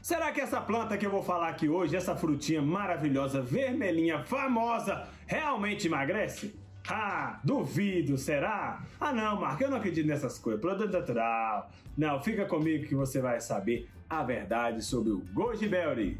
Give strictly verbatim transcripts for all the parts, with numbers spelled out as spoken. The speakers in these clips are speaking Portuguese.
Será que essa planta que eu vou falar aqui hoje, essa frutinha maravilhosa, vermelhinha, famosa, realmente emagrece? Ah, duvido, será? Ah não, Marco, eu não acredito nessas coisas, produto natural. Não, fica comigo que você vai saber a verdade sobre o Goji Berry.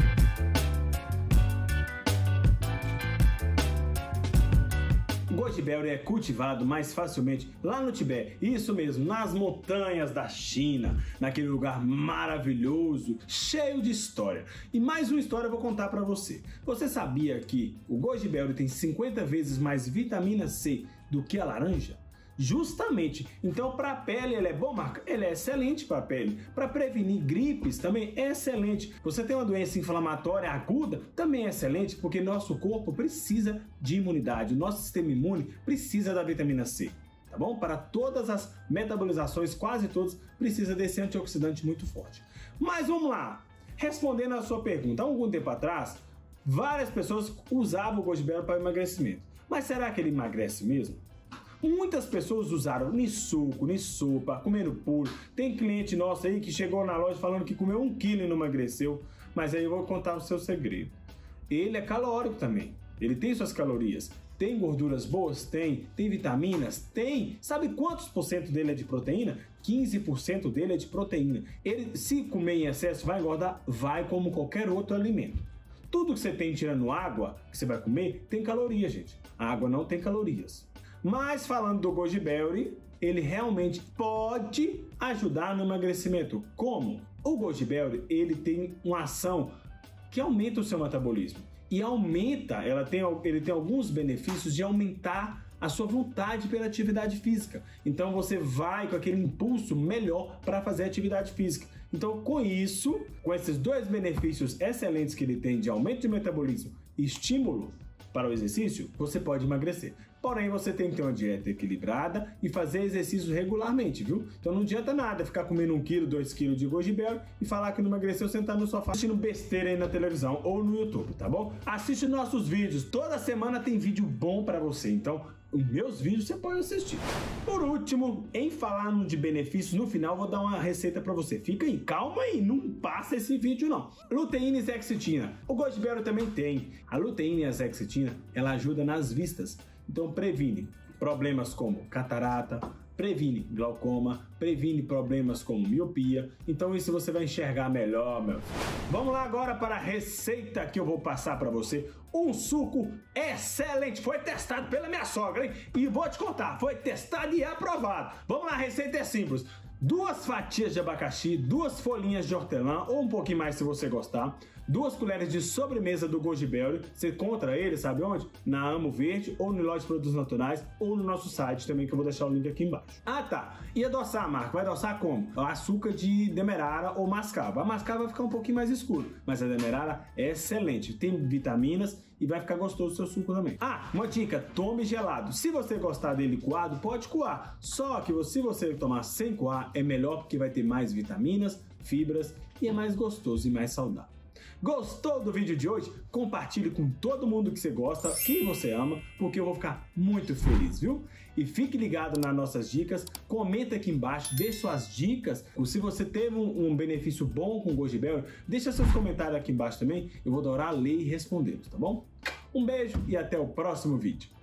O Goji Berry é cultivado mais facilmente lá no Tibete, isso mesmo, nas montanhas da China, naquele lugar maravilhoso, cheio de história. E mais uma história eu vou contar para você. Você sabia que o Goji Berry tem cinquenta vezes mais vitamina C do que a laranja? Justamente, então para a pele ele é bom, Marco? Ele é excelente para a pele. Para prevenir gripes também é excelente. Você tem uma doença inflamatória aguda, também é excelente, porque nosso corpo precisa de imunidade, o nosso sistema imune precisa da vitamina C, tá bom? Para todas as metabolizações, quase todas, precisa desse antioxidante muito forte. Mas vamos lá, respondendo a sua pergunta, há algum tempo atrás, várias pessoas usavam o Goji Berry para emagrecimento. Mas será que ele emagrece mesmo? Muitas pessoas usaram em suco, em sopa, comendo puro. Tem cliente nosso aí que chegou na loja falando que comeu um quilo e não emagreceu. Mas aí eu vou contar o seu segredo. Ele é calórico também. Ele tem suas calorias. Tem gorduras boas? Tem. Tem vitaminas? Tem. Sabe quantos por cento dele é de proteína? quinze por cento dele é de proteína. Ele, se comer em excesso, vai engordar? Vai, como qualquer outro alimento. Tudo que você tem tirando água, que você vai comer, tem caloria, gente. A água não tem calorias. Mas falando do Goji Berry, ele realmente pode ajudar no emagrecimento. Como? O Goji Berry, ele tem uma ação que aumenta o seu metabolismo. E aumenta, ela tem, ele tem alguns benefícios de aumentar a sua vontade pela atividade física. Então você vai com aquele impulso melhor para fazer atividade física. Então com isso, com esses dois benefícios excelentes que ele tem de aumento de metabolismo e estímulo para o exercício, você pode emagrecer. Porém, você tem que ter uma dieta equilibrada e fazer exercícios regularmente, viu? Então não adianta nada ficar comendo um quilo, dois quilos de Goji Berry e falar que não emagreceu sentado no sofá assistindo besteira aí na televisão ou no YouTube, tá bom? Assiste nossos vídeos, toda semana tem vídeo bom para você, então os meus vídeos você pode assistir. Por último, em falando de benefícios, no final vou dar uma receita para você. Fica aí, calma aí, não passa esse vídeo não. Luteína e zeaxantina. O Goji Berry também tem. A luteína e a zeaxantina, ela ajuda nas vistas. Então previne problemas como catarata, previne glaucoma, previne problemas como miopia. Então isso você vai enxergar melhor, meu filho. Vamos lá agora para a receita que eu vou passar para você. Um suco excelente, foi testado pela minha sogra, hein? E vou te contar, foi testado e aprovado. Vamos lá, a receita é simples. Duas fatias de abacaxi, duas folhinhas de hortelã, ou um pouquinho mais se você gostar, duas colheres de sobremesa do Goji Berry. Você encontra ele, sabe onde? Na Amo Verde, ou no Loja de Produtos Naturais, ou no nosso site também, que eu vou deixar o link aqui embaixo. Ah tá, e adoçar, Marco, vai adoçar como? Açúcar de demerara ou mascavo. A mascavo vai ficar um pouquinho mais escuro, mas a demerara é excelente, tem vitaminas e vai ficar gostoso o seu suco também. Ah, uma dica, tome gelado. Se você gostar dele coado, pode coar. Só que se você tomar sem coar, é melhor porque vai ter mais vitaminas, fibras e é mais gostoso e mais saudável. Gostou do vídeo de hoje? Compartilhe com todo mundo que você gosta, quem você ama, porque eu vou ficar muito feliz, viu? E fique ligado nas nossas dicas, comenta aqui embaixo, dê suas dicas. Se você teve um, um benefício bom com o Goji Berry, deixa seus comentários aqui embaixo também, eu vou adorar ler e respondê-los, tá bom? Um beijo e até o próximo vídeo.